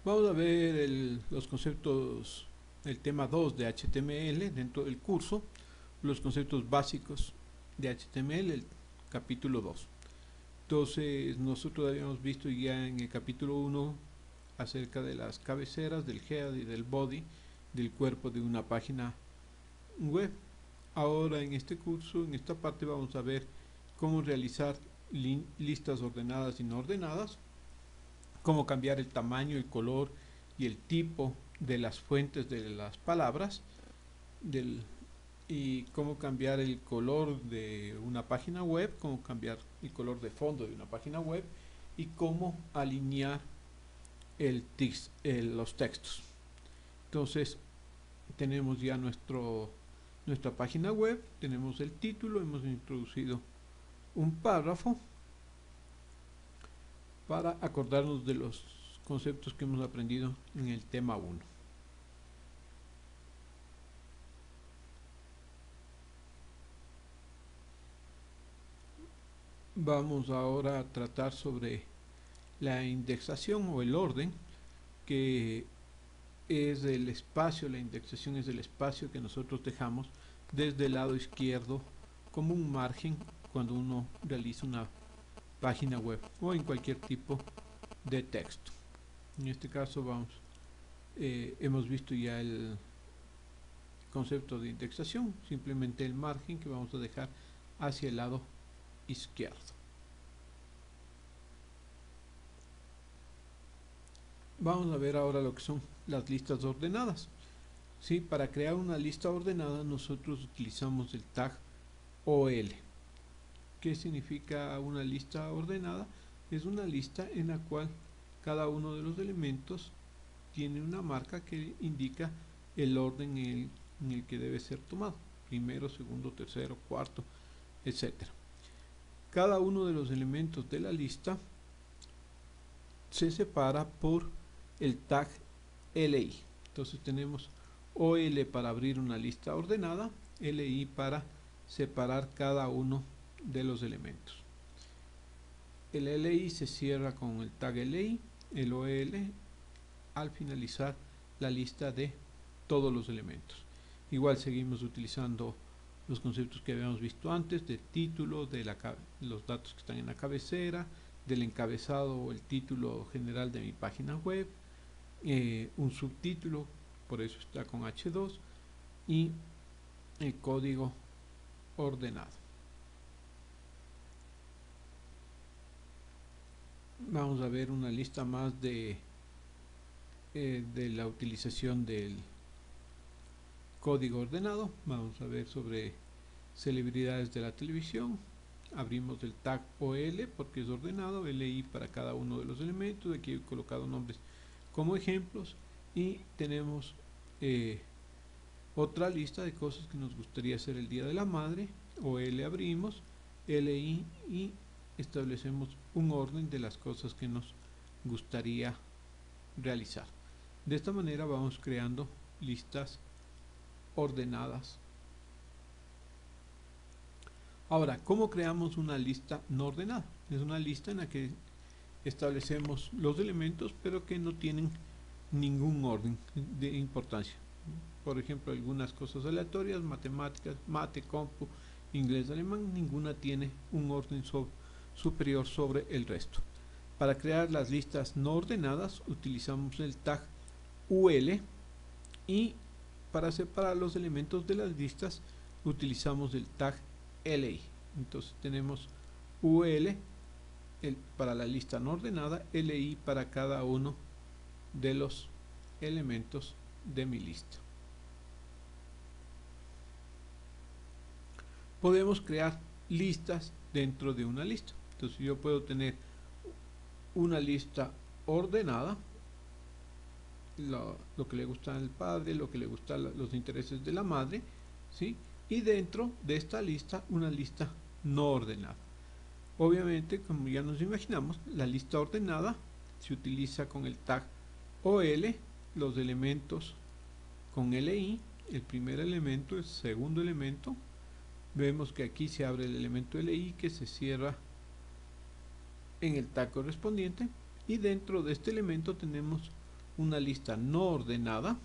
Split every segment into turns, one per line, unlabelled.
Vamos a ver los conceptos, el tema 2 de HTML dentro del curso, los conceptos básicos de HTML, el capítulo 2. Entonces, nosotros habíamos visto ya en el capítulo 1 acerca de las cabeceras, del head y del body del cuerpo de una página web. Ahora en este curso, en esta parte, vamos a ver cómo realizar listas ordenadas y no ordenadas, cómo cambiar el tamaño, el color y el tipo de las fuentes de las palabras y cómo cambiar el color de una página web, cómo cambiar el color de fondo de una página web y cómo alinear los textos. Entonces tenemos ya nuestra página web, tenemos el título, hemos introducido un párrafo para acordarnos de los conceptos que hemos aprendido en el tema 1. Vamos ahora a tratar sobre la indexación o el orden, que es el espacio. La indexación es el espacio que nosotros dejamos desde el lado izquierdo como un margen cuando uno realiza una página web o en cualquier tipo de texto. En este caso hemos visto ya el concepto de indexación, simplemente el margen que vamos a dejar hacia el lado izquierdo. Vamos a ver ahora lo que son las listas ordenadas. ¿Sí? Para crear una lista ordenada nosotros utilizamos el tag OL. ¿Qué significa una lista ordenada? Es una lista en la cual cada uno de los elementos tiene una marca que indica el orden en el que debe ser tomado: primero, segundo, tercero, cuarto, etcétera. Cada uno de los elementos de la lista se separa por el tag LI. Entonces tenemos OL para abrir una lista ordenada, LI para separar cada uno de los elementos. El LI se cierra con el tag LI, el OL al finalizar la lista de todos los elementos. Igual seguimos utilizando los conceptos que habíamos visto antes, del título, de los datos que están en la cabecera, del encabezado o el título general de mi página web, un subtítulo, por eso está con H2, y el código ordenado. Vamos a ver una lista más de la utilización del código ordenado. Vamos a ver sobre celebridades de la televisión. Abrimos el tag OL porque es ordenado, LI para cada uno de los elementos. Aquí he colocado nombres como ejemplos y tenemos otra lista de cosas que nos gustaría hacer el día de la madre. OL abrimos, LI y establecemos un orden de las cosas que nos gustaría realizar. De esta manera vamos creando listas ordenadas. Ahora, ¿cómo creamos una lista no ordenada? Es una lista en la que establecemos los elementos pero que no tienen ningún orden de importancia. Por ejemplo, algunas cosas aleatorias, matemáticas, mate, compu, inglés, alemán, ninguna tiene un orden superior sobre el resto. Para crear las listas no ordenadas utilizamos el tag UL y para separar los elementos de las listas utilizamos el tag LI. Entonces tenemos UL para la lista no ordenada, LI para cada uno de los elementos de mi lista. Podemos crear listas dentro de una lista. Entonces yo puedo tener una lista ordenada, lo que le gusta al padre, lo que le gustan los intereses de la madre, ¿sí? Y dentro de esta lista una lista no ordenada. Obviamente, como ya nos imaginamos, la lista ordenada se utiliza con el tag OL, los elementos con LI, el primer elemento, el segundo elemento. Vemos que aquí se abre el elemento LI que se cierra en el tag correspondiente y dentro de este elemento tenemos una lista no ordenada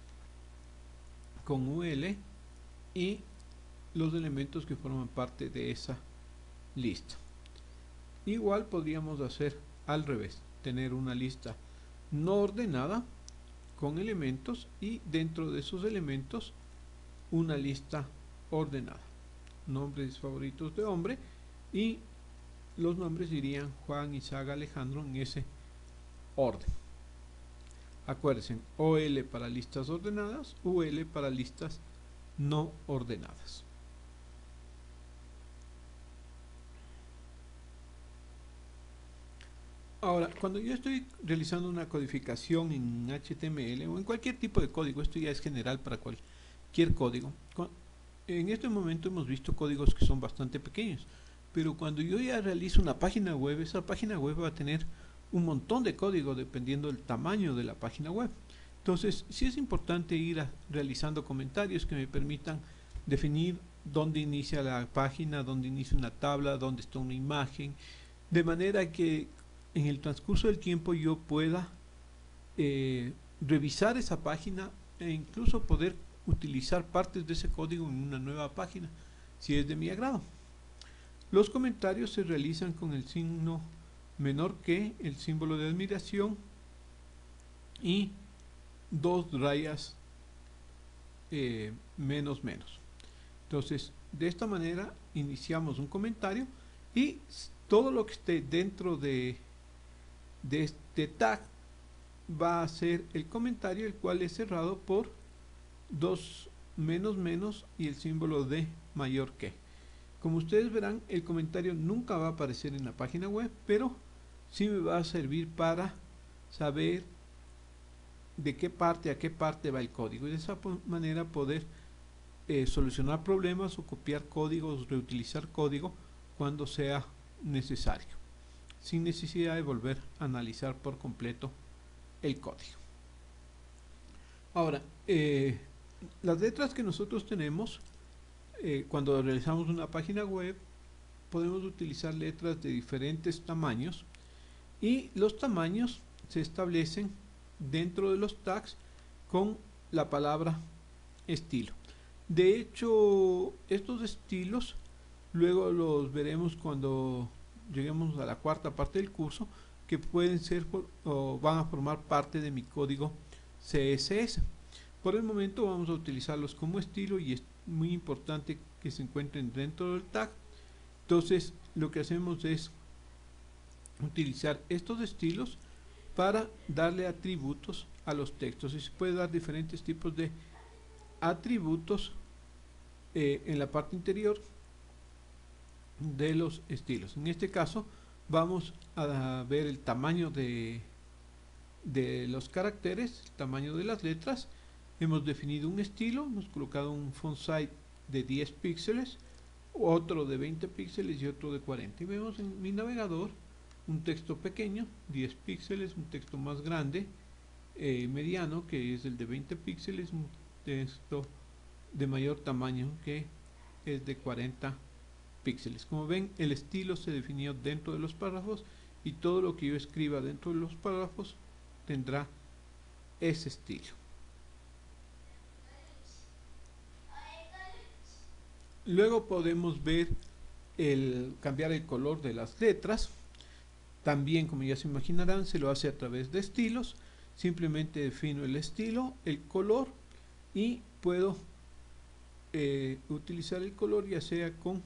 con UL y los elementos que forman parte de esa lista. Igual podríamos hacer al revés, tener una lista no ordenada con elementos y dentro de esos elementos una lista ordenada, nombres favoritos de hombre, y los nombres irían Juan, Isaac, Alejandro en ese orden. Acuérdense, OL para listas ordenadas, UL para listas no ordenadas. Ahora, cuando yo estoy realizando una codificación en HTML o en cualquier tipo de código, esto ya es general para cualquier código. En este momento hemos visto códigos que son bastante pequeños, pero cuando yo ya realizo una página web, esa página web va a tener un montón de código dependiendo del tamaño de la página web. Entonces, sí es importante ir realizando comentarios que me permitan definir dónde inicia la página, dónde inicia una tabla, dónde está una imagen, de manera que en el transcurso del tiempo yo pueda revisar esa página e incluso poder utilizar partes de ese código en una nueva página, si es de mi agrado. Los comentarios se realizan con el signo menor que, el símbolo de admiración y dos rayas menos menos. Entonces, de esta manera iniciamos un comentario y todo lo que esté dentro de este tag va a ser el comentario, el cual es cerrado por dos menos menos y el símbolo de mayor que. Como ustedes verán, el comentario nunca va a aparecer en la página web, pero sí me va a servir para saber de qué parte a qué parte va el código y de esa manera poder solucionar problemas o copiar códigos, reutilizar código cuando sea necesario, sin necesidad de volver a analizar por completo el código. Ahora, las letras que nosotros tenemos cuando realizamos una página web, podemos utilizar letras de diferentes tamaños y los tamaños se establecen dentro de los tags con la palabra estilo. De hecho, estos estilos luego los veremos cuando lleguemos a la cuarta parte del curso, que pueden ser o van a formar parte de mi código CSS. Por el momento vamos a utilizarlos como estilo y es muy importante que se encuentren dentro del tag. Entonces lo que hacemos es utilizar estos estilos para darle atributos a los textos y se puede dar diferentes tipos de atributos en la parte interior de los estilos. En este caso vamos a ver el tamaño de los caracteres, el tamaño de las letras. Hemos definido un estilo, hemos colocado un font size de 10 píxeles, otro de 20 píxeles y otro de 40. Y vemos en mi navegador un texto pequeño, 10 píxeles, un texto más grande, mediano, que es el de 20 píxeles, un texto de mayor tamaño que es de 40 píxeles. Como ven, el estilo se definió dentro de los párrafos y todo lo que yo escriba dentro de los párrafos tendrá ese estilo. Luego podemos ver cambiar el color de las letras. También, como ya se imaginarán, se lo hace a través de estilos. Simplemente defino el estilo, el color y puedo utilizar el color ya sea con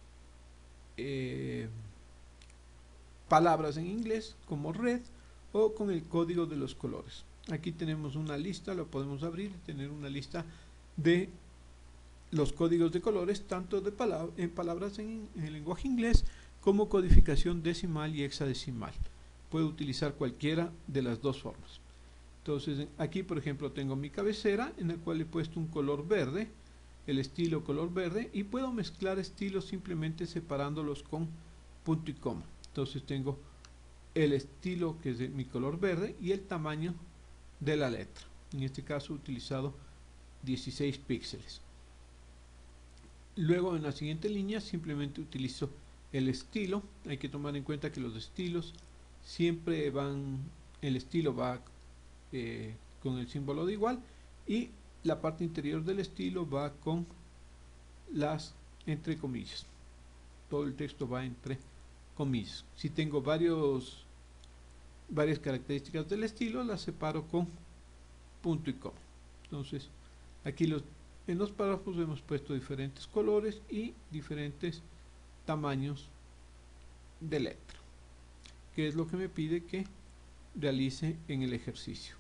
palabras en inglés como red o con el código de los colores. Aquí tenemos una lista, lo podemos abrir y tener una lista de los códigos de colores, tanto de palabras en el lenguaje inglés como codificación decimal y hexadecimal. Puedo utilizar cualquiera de las dos formas. Entonces aquí por ejemplo tengo mi cabecera en la cual he puesto un color verde, el estilo color verde, y puedo mezclar estilos simplemente separándolos con punto y coma. Entonces tengo el estilo que es de mi color verde y el tamaño de la letra, en este caso he utilizado 16 píxeles. Luego en la siguiente línea simplemente utilizo el estilo. Hay que tomar en cuenta que los estilos siempre van, el estilo va con el símbolo de igual, y la parte interior del estilo va con las entre comillas. Todo el texto va entre comillas. Si tengo varias características del estilo, las separo con punto y coma. Entonces, aquí en los párrafos hemos puesto diferentes colores y diferentes tamaños de letra, que es lo que me pide que realice en el ejercicio.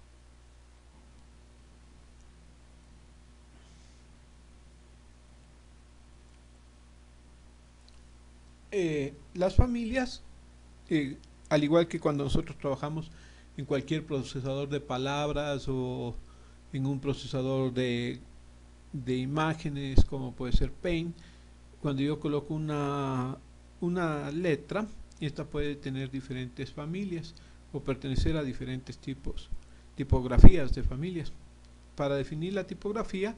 Las familias, al igual que cuando nosotros trabajamos en cualquier procesador de palabras o en un procesador de imágenes como puede ser Paint, cuando yo coloco una letra, esta puede tener diferentes familias o pertenecer a diferentes tipografías de familias. Para definir la tipografía,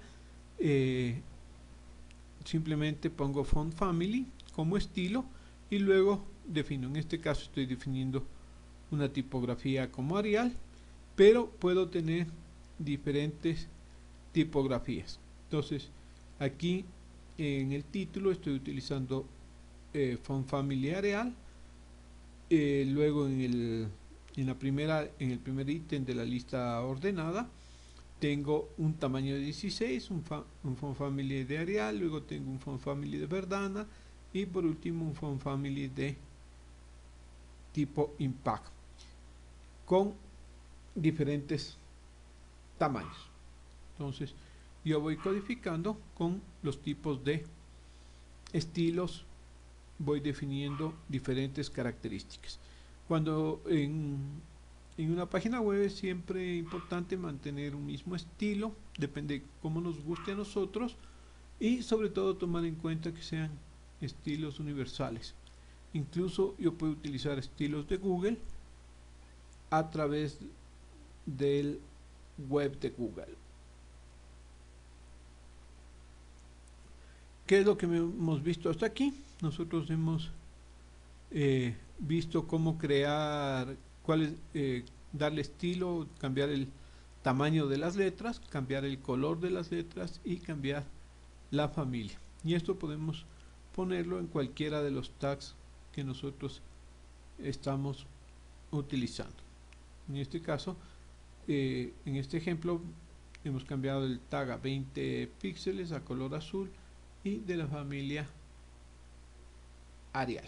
simplemente pongo Font Family como estilo y luego defino. En este caso estoy definiendo una tipografía como Arial, pero puedo tener diferentes tipografías. Entonces, aquí en el título estoy utilizando Font Family Arial. Luego en el primer ítem de la lista ordenada tengo un tamaño de 16, un Font Family de Arial, luego tengo un Font Family de Verdana y por último un Font Family de tipo Impact con diferentes tamaños. Entonces yo voy codificando con los tipos de estilos, voy definiendo diferentes características. Cuando en una página web es siempre importante mantener un mismo estilo, depende de cómo nos guste a nosotros, y sobre todo tomar en cuenta que sean estilos universales. Incluso yo puedo utilizar estilos de Google a través del web de Google. ¿Qué es lo que hemos visto hasta aquí? Nosotros hemos visto cómo crear, darle estilo, cambiar el tamaño de las letras, cambiar el color de las letras y cambiar la familia. Y esto podemos ponerlo en cualquiera de los tags que nosotros estamos utilizando. En este caso, en este ejemplo, hemos cambiado el tag a 20 píxeles a color azul y de la familia Arial.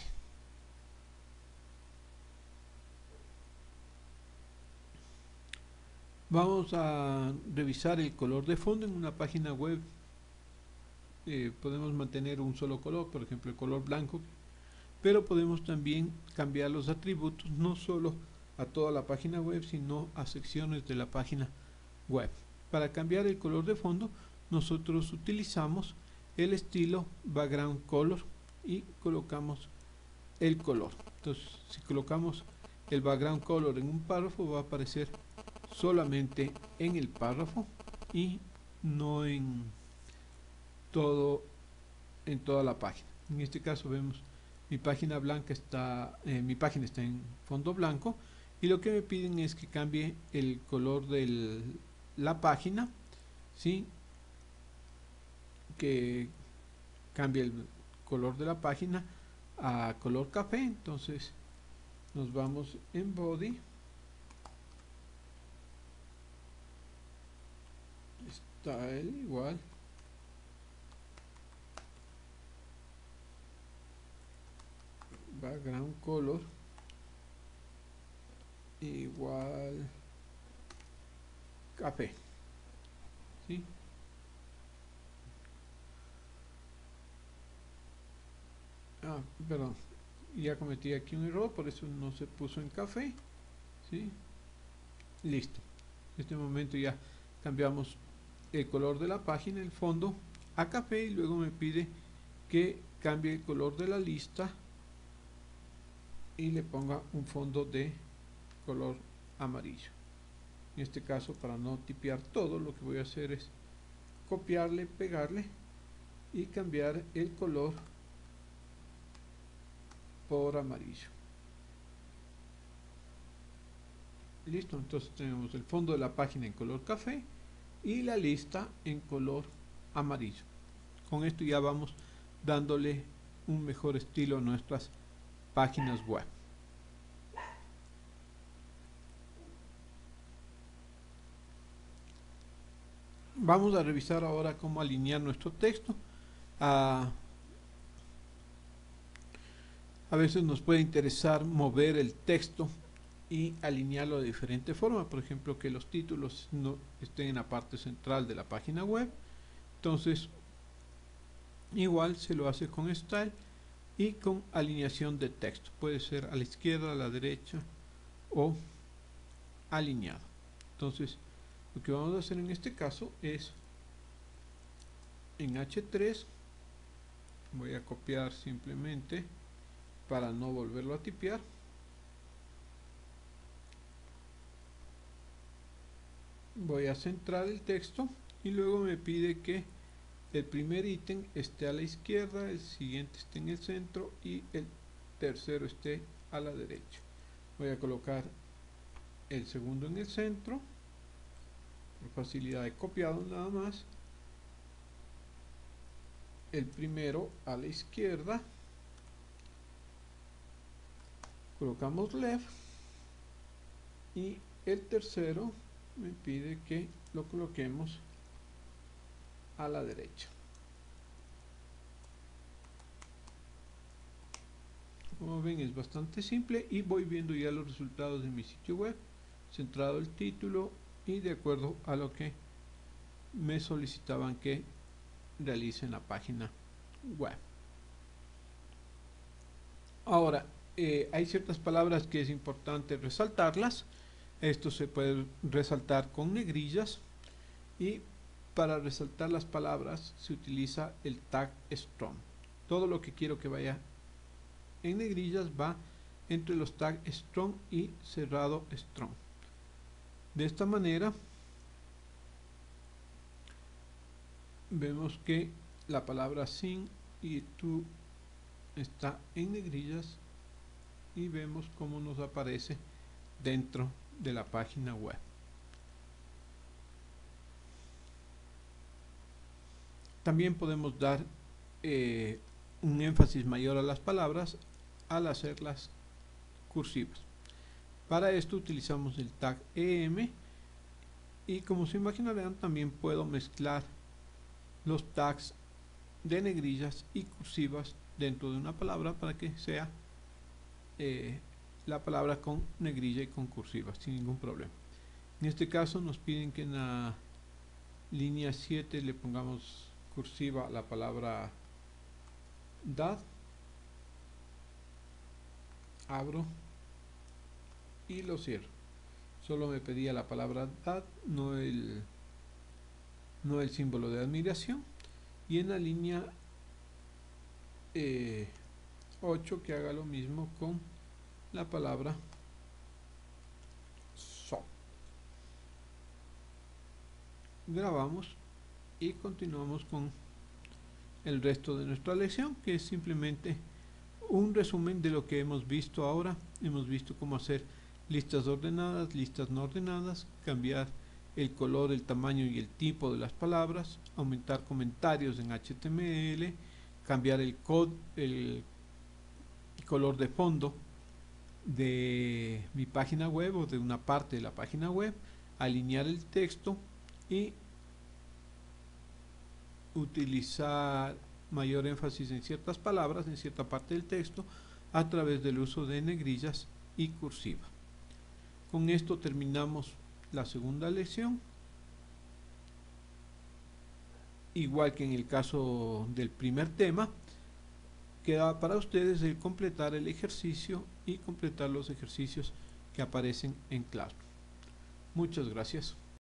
Vamos a revisar el color de fondo en una página web. Podemos mantener un solo color, por ejemplo el color blanco, pero podemos también cambiar los atributos no solo a toda la página web, sino a secciones de la página web. Para cambiar el color de fondo, nosotros utilizamos el estilo background color y colocamos el color. Entonces, si colocamos el background color en un párrafo, va a aparecer solamente en el párrafo y no en toda la página. En este caso vemos mi página mi página está en fondo blanco y lo que me piden es que cambie el color de la página, ¿sí? Que cambie el color de la página a color café. Entonces nos vamos en body, style igual, background color igual café, ¿sí? Perdón, ya cometí aquí un error, por eso no se puso en café, ¿sí? Listo. En este momento ya cambiamos el color de la página, el fondo a café, y luego me pide que cambie el color de la lista y le ponga un fondo de color amarillo. En este caso, para no tipear todo, lo que voy a hacer es copiarle, pegarle y cambiar el color por amarillo. Listo, entonces tenemos el fondo de la página en color café y la lista en color amarillo. Con esto ya vamos dándole un mejor estilo a nuestras páginas web. Vamos a revisar ahora cómo alinear nuestro texto. A veces nos puede interesar mover el texto y alinearlo de diferente forma. Por ejemplo, que los títulos no estén en la parte central de la página web. Entonces, igual se lo hace con Style y con alineación de texto. Puede ser a la izquierda, a la derecha o alineado. Entonces, lo que vamos a hacer en este caso es en H3, voy a copiar simplemente para no volverlo a tipear. Voy a centrar el texto y luego me pide que el primer ítem esté a la izquierda, el siguiente esté en el centro y el tercero esté a la derecha. Voy a colocar el segundo en el centro por facilidad de copiado nada más, el primero a la izquierda, colocamos left y el tercero me pide que lo coloquemos a la derecha. Como ven, es bastante simple y voy viendo ya los resultados de mi sitio web, centrado el título y de acuerdo a lo que me solicitaban que realice en la página web. Ahora, hay ciertas palabras que es importante resaltarlas. Esto se puede resaltar con negrillas y para resaltar las palabras se utiliza el tag strong. Todo lo que quiero que vaya en negrillas va entre los tags strong y cerrado strong. De esta manera vemos que la palabra sin y to está en negrillas y vemos cómo nos aparece dentro de la página web. También podemos dar un énfasis mayor a las palabras al hacerlas cursivas. Para esto utilizamos el tag EM y como se imaginarán también puedo mezclar los tags de negrillas y cursivas dentro de una palabra para que sea la palabra con negrilla y con cursiva sin ningún problema. En este caso nos piden que en la línea 7 le pongamos cursiva la palabra dad, abro y lo cierro. Solo me pedía la palabra dad, no el símbolo de admiración. Y en la línea 8 que haga lo mismo con la palabra so. Grabamos y continuamos con el resto de nuestra lección, que es simplemente un resumen de lo que hemos visto ahora. Hemos visto cómo hacer listas ordenadas, listas no ordenadas, cambiar el color, el tamaño y el tipo de las palabras, aumentar comentarios en HTML, cambiar el color de fondo de mi página web o de una parte de la página web, alinear el texto y utilizar mayor énfasis en ciertas palabras, en cierta parte del texto, a través del uso de negrillas y cursiva. Con esto terminamos la segunda lección. Igual que en el caso del primer tema, queda para ustedes el completar el ejercicio y completar los ejercicios que aparecen en Classroom. Muchas gracias.